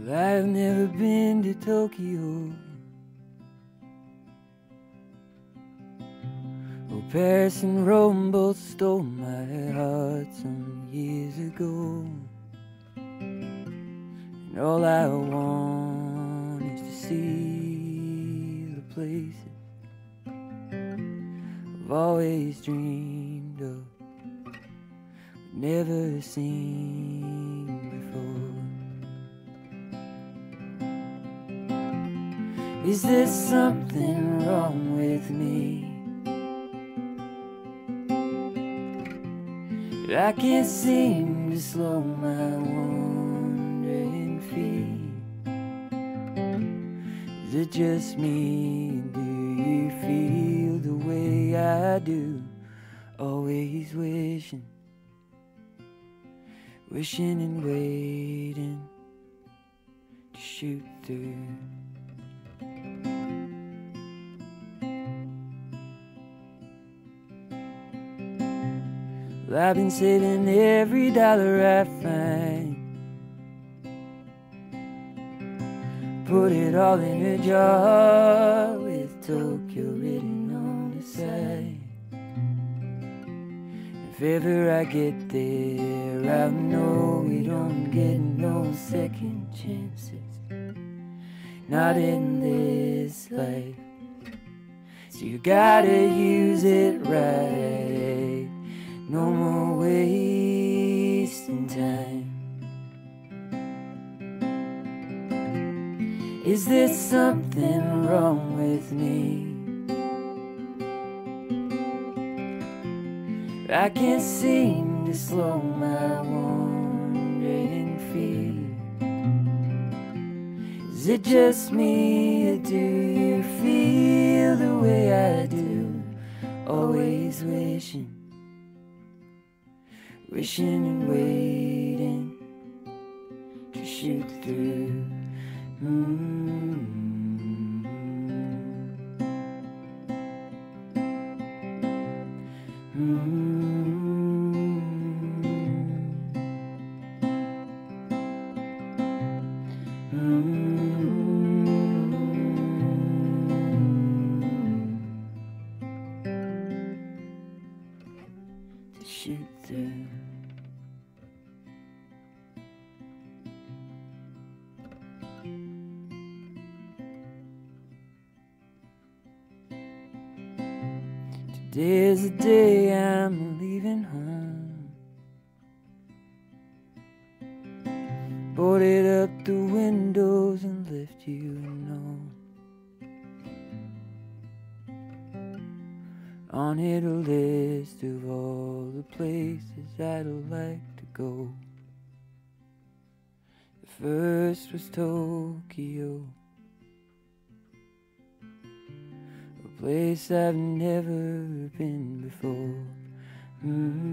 Well, I've never been to Tokyo or Paris and Rome both stole my heart some years ago. And all I want is to see the places I've always dreamed of, but never seen before. Is there something wrong with me? I can't seem to slow my wandering feet. Is it just me? Do you feel the way I do? Always wishing, wishing and waiting to shoot through. Well, I've been saving every dollar I find, put it all in a jar with Tokyo written on the side. If ever I get there, I'll know we don't get no second chances, not in this life. So you gotta use it right, no more wasting time. Is there something wrong with me? I can't seem to slow my wandering feet. Is it just me, or do you feel the way I do? Always wishing, wishing and waiting to shoot through. To shoot through. Today's the day I'm leaving home, boarded up the windows and left you alone. On it a list of all the places I'd like to go. The first was Tokyo, a place I've never been before.